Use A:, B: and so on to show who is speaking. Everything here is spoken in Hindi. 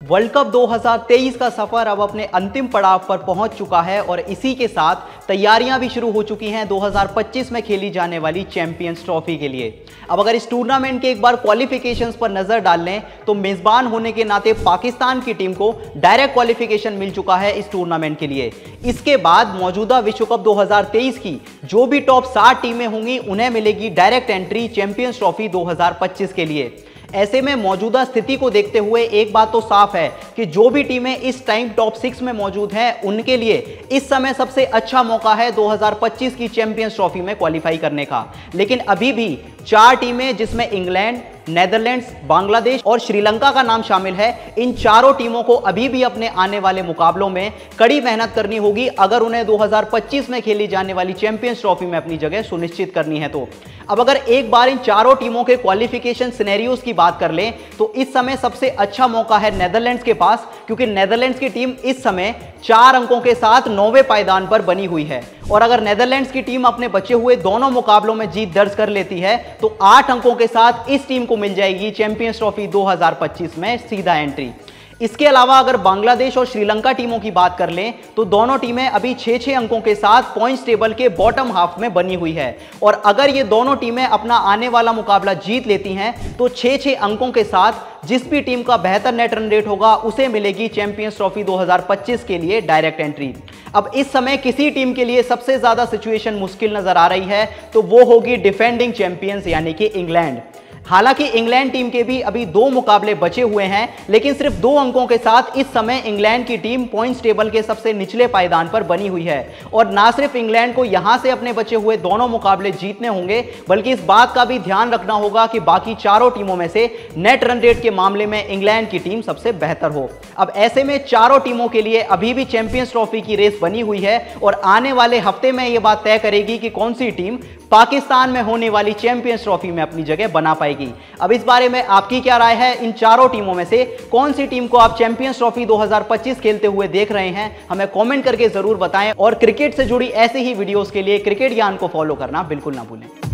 A: वर्ल्ड कप 2023 का सफर अब अपने अंतिम पड़ाव पर पहुंच चुका है और इसी के साथ तैयारियां भी शुरू हो चुकी हैं 2025 में खेली जाने वाली चैंपियंस ट्रॉफी के लिए। अब अगर इस टूर्नामेंट के एक बार क्वालिफिकेशंस पर नजर डाल लें तो मेजबान होने के नाते पाकिस्तान की टीम को डायरेक्ट क्वालिफिकेशन मिल चुका है इस टूर्नामेंट के लिए। इसके बाद मौजूदा विश्व कप 2023 की जो भी टॉप 7 टीमें होंगी उन्हें मिलेगी डायरेक्ट एंट्री चैंपियंस ट्रॉफी 2025 के लिए। ऐसे में मौजूदा स्थिति को देखते हुए एक बात तो साफ है कि जो भी टीमें इस टाइम टॉप 6 में मौजूद हैं उनके लिए इस समय सबसे अच्छा मौका है 2025 की चैंपियंस ट्रॉफी में क्वालिफाई करने का। लेकिन अभी भी 4 टीमें जिसमें इंग्लैंड, नेदरलैंड्स, बांग्लादेश और श्रीलंका का नाम शामिल है, इन चारों टीमों को अभी भी अपने आने वाले मुकाबलों में कड़ी मेहनत करनी होगी अगर उन्हें 2025 में खेली जाने वाली चैंपियंस ट्रॉफी में अपनी जगह सुनिश्चित करनी है तो। अब अगर एक बार इन चारों टीमों के क्वालिफिकेशन सिनेरियोज की बात कर लें तो इस समय सबसे अच्छा मौका है नेदरलैंड्स के पास, क्योंकि नेदरलैंड्स की टीम इस समय 4 अंकों के साथ 9वें पायदान पर बनी हुई है और अगर नेदरलैंड्स की टीम अपने बचे हुए दोनों मुकाबलों में जीत दर्ज कर लेती है तो 8 अंकों के साथ इस टीम को मिल जाएगी चैंपियंस ट्रॉफी 2025 में सीधा एंट्री। इसके अलावा अगर बांग्लादेश और श्रीलंका टीमों की बात कर लें तो दोनों टीमें अभी 6-6 अंकों के साथ पॉइंट्स टेबल के बॉटम हाफ में बनी हुई है और अगर ये दोनों टीमें अपना आने वाला मुकाबला जीत लेती हैं तो 6-6 अंकों के साथ जिस भी टीम का बेहतर नेट रन रेट होगा उसे मिलेगी चैंपियंस ट्रॉफी 2025 के लिए डायरेक्ट एंट्री। अब इस समय किसी टीम के लिए सबसे ज्यादा सिचुएशन मुश्किल नजर आ रही है तो वो होगी डिफेंडिंग चैंपियंस यानी कि इंग्लैंड। हालांकि इंग्लैंड टीम के भी अभी 2 मुकाबले बचे हुए हैं लेकिन सिर्फ 2 अंकों के साथ इस समय इंग्लैंड की टीम पॉइंट्स टेबल के सबसे निचले पायदान पर बनी हुई है और ना सिर्फ इंग्लैंड को यहां से अपने बचे हुए दोनों मुकाबले जीतने होंगे बल्कि इस बात का भी ध्यान रखना होगा कि बाकी चारों टीमों में से नेट रन रेट के मामले में इंग्लैंड की टीम सबसे बेहतर हो। अब ऐसे में चारों टीमों के लिए अभी भी चैंपियंस ट्रॉफी की रेस बनी हुई है और आने वाले हफ्ते में यह बात तय करेगी कि कौन सी टीम पाकिस्तान में होने वाली चैंपियंस ट्रॉफी में अपनी जगह बना पाएगी। अब इस बारे में आपकी क्या राय है? इन चारों टीमों में से कौन सी टीम को आप चैंपियंस ट्रॉफी 2025 खेलते हुए देख रहे हैं? हमें कमेंट करके जरूर बताएं और क्रिकेट से जुड़ी ऐसी ही वीडियोस के लिए क्रिकेट ज्ञान को फॉलो करना बिल्कुल ना भूलें।